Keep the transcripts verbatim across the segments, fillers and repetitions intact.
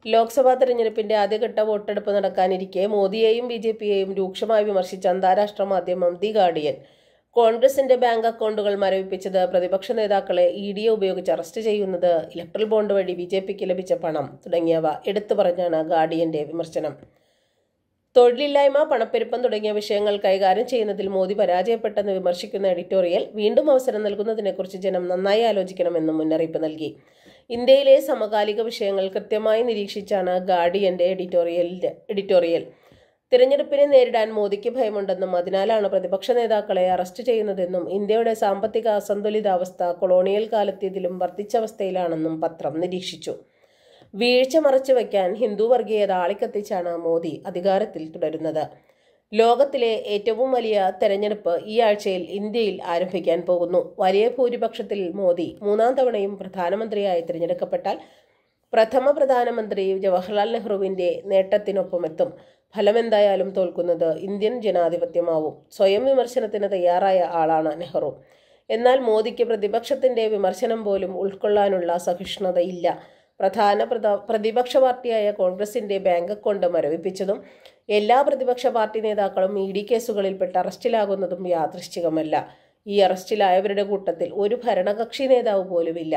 ലോക്സഭാ തെരഞ്ഞെടുപ്പിന്റെ ആദ്യഘട്ട വോട്ടെടുപ്പ് നടക്കാനിരിക്കെ മോദിയെയും ബി ജെ പിയെയും രൂക്ഷമായി വിമർശിച്ച അന്താരാഷ്ട്ര മാധ്യമം ദി ഗാർഡിയൻ കോൺഗ്രസിന്റെ ബാങ്ക് അക്കൗണ്ടുകൾ മരവിപ്പിച്ചത്, പ്രതിപക്ഷ നേതാക്കളെ ഇ ഡിയെ ഉപയോഗിച്ച് അറസ്റ്റ് ചെയ്യുന്നത്, ഇലക്ട്രൽ ബോണ്ട് വഴി ബി ജെ പിക്ക് ലഭിച്ച പണം തുടങ്ങിയവ എടുത്തു പറഞ്ഞാണ് ഗാർഡിയന്റെ വിമർശനം. തൊഴിലില്ലായ്മ, പണപ്പെരുപ്പം തുടങ്ങിയ വിഷയങ്ങൾ കൈകാര്യം ചെയ്യുന്നതിൽ മോദി പരാജയപ്പെട്ടെന്ന് വിമർശിക്കുന്ന എഡിറ്റോറിയൽ വീണ്ടും അവസരം നൽകുന്നതിനെക്കുറിച്ച് ജനം നന്നായി ആലോചിക്കണമെന്നും മുന്നറിയിപ്പ് നൽകി. ഇന്ത്യയിലെ സമകാലിക വിഷയങ്ങൾ കൃത്യമായി നിരീക്ഷിച്ചാണ് ഗാർഡിയന്റെ എഡിറ്റോറിയലിന്റെ എഡിറ്റോറിയൽ തിരഞ്ഞെടുപ്പിനെ നേരിടാൻ മോദിക്ക് ഭയമുണ്ടെന്നും അതിനാലാണ് പ്രതിപക്ഷ നേതാക്കളെ അറസ്റ്റ് ചെയ്യുന്നതെന്നും ഇന്ത്യയുടെ സാമ്പത്തിക അസന്തുലിതാവസ്ഥ കൊളോണിയൽ കാലത്തേതിലും വർദ്ധിച്ച അവസ്ഥയിലാണെന്നും പത്രം നിരീക്ഷിച്ചു. വീഴ്ച മറച്ചുവെക്കാൻ ഹിന്ദു വർഗീയത ആളിക്കത്തിച്ചാണ് മോദി അധികാരത്തിൽ തുടരുന്നത്. ലോകത്തിലെ ഏറ്റവും വലിയ തെരഞ്ഞെടുപ്പ് ഈ ആഴ്ചയിൽ ഇന്ത്യയിൽ ആരംഭിക്കാൻ പോകുന്നു. വലിയ ഭൂരിപക്ഷത്തിൽ മോദി മൂന്നാം തവണയും പ്രധാനമന്ത്രിയായി തിരഞ്ഞെടുക്കപ്പെട്ടാൽ പ്രഥമ പ്രധാനമന്ത്രി ജവഹർലാൽ നെഹ്റുവിന്റെ നേട്ടത്തിനൊപ്പമെത്തും. ഫലമെന്തായാലും തോൽക്കുന്നത് ഇന്ത്യൻ ജനാധിപത്യമാവും. സ്വയം വിമർശനത്തിന് തയ്യാറായ ആളാണ് നെഹ്റു. എന്നാൽ മോദിക്ക് പ്രതിപക്ഷത്തിന്റെ വിമർശനം പോലും ഉൾക്കൊള്ളാനുള്ള സഹിഷ്ണുതയില്ല. പ്രധാന പ്രതിപക്ഷ പാർട്ടിയായ കോൺഗ്രസിന്റെ ബാങ്ക് അക്കൗണ്ട് മരവിപ്പിച്ചതും എല്ലാ പ്രതിപക്ഷ പാർട്ടി നേതാക്കളും ഇ ഡി കേസുകളിൽപ്പെട്ട് അറസ്റ്റിലാകുന്നതും യാദൃശ്ചികമല്ല. ഈ അറസ്റ്റിലായവരുടെ കൂട്ടത്തിൽ ഒരു ഭരണകക്ഷി നേതാവ് പോലുമില്ല.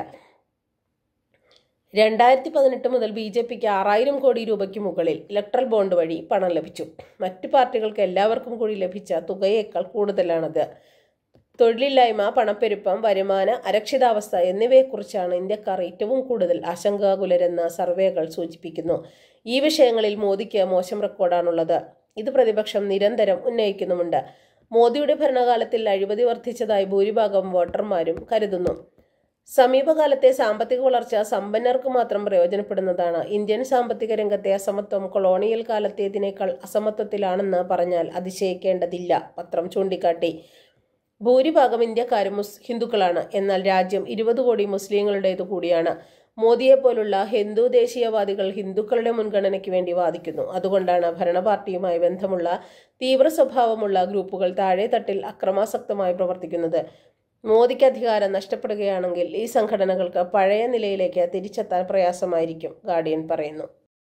രണ്ടായിരത്തി പതിനെട്ട് മുതൽ ബി ജെ പിക്ക് ആറായിരം കോടി രൂപയ്ക്ക് മുകളിൽ ഇലക്ട്രൽ ബോണ്ട് വഴി പണം ലഭിച്ചു. മറ്റു പാർട്ടികൾക്ക് എല്ലാവർക്കും കൂടി ലഭിച്ച തുകയേക്കാൾ കൂടുതലാണത്. തൊഴിലില്ലായ്മ, പണപ്പെരുപ്പം, വരുമാന അരക്ഷിതാവസ്ഥ എന്നിവയെക്കുറിച്ചാണ് ഇന്ത്യക്കാർ ഏറ്റവും കൂടുതൽ ആശങ്കാകുലരെന്ന് സർവേകൾ സൂചിപ്പിക്കുന്നു. ഈ വിഷയങ്ങളിൽ മോദിക്ക് മോശം റെക്കോർഡാണുള്ളത്. ഇത് പ്രതിപക്ഷം നിരന്തരം ഉന്നയിക്കുന്നുമുണ്ട്. മോദിയുടെ ഭരണകാലത്തിൽ അഴിമതി വർദ്ധിച്ചതായി ഭൂരിഭാഗം വോട്ടർമാരും കരുതുന്നു. സമീപകാലത്തെ സാമ്പത്തിക വളർച്ച സമ്പന്നർക്ക് മാത്രം പ്രയോജനപ്പെടുന്നതാണ്. ഇന്ത്യൻ സാമ്പത്തിക രംഗത്തെ അസമത്വം കൊളോണിയൽ കാലത്തേതിനേക്കാൾ അസമത്വത്തിലാണെന്ന് പറഞ്ഞാൽ അതിശയിക്കേണ്ടതില്ല, പത്രം ചൂണ്ടിക്കാട്ടി. ഭൂരിഭാഗം ഇന്ത്യക്കാരും മുസ് ഹിന്ദുക്കളാണ്. എന്നാൽ രാജ്യം ഇരുപത് കോടി മുസ്ലിങ്ങളുടേതു കൂടിയാണ്. മോദിയെപ്പോലുള്ള ഹിന്ദു ദേശീയവാദികൾ ഹിന്ദുക്കളുടെ മുൻഗണനയ്ക്ക് വേണ്ടി വാദിക്കുന്നു. അതുകൊണ്ടാണ് ഭരണപാർട്ടിയുമായി ബന്ധമുള്ള തീവ്ര സ്വഭാവമുള്ള ഗ്രൂപ്പുകൾ താഴെത്തട്ടിൽ അക്രമാസക്തമായി പ്രവർത്തിക്കുന്നത്. മോദിക്ക് അധികാരം നഷ്ടപ്പെടുകയാണെങ്കിൽ ഈ സംഘടനകൾക്ക് പഴയ നിലയിലേക്ക് തിരിച്ചെത്താൻ പ്രയാസമായിരിക്കും, ഗാർഡിയൻ പറയുന്നു.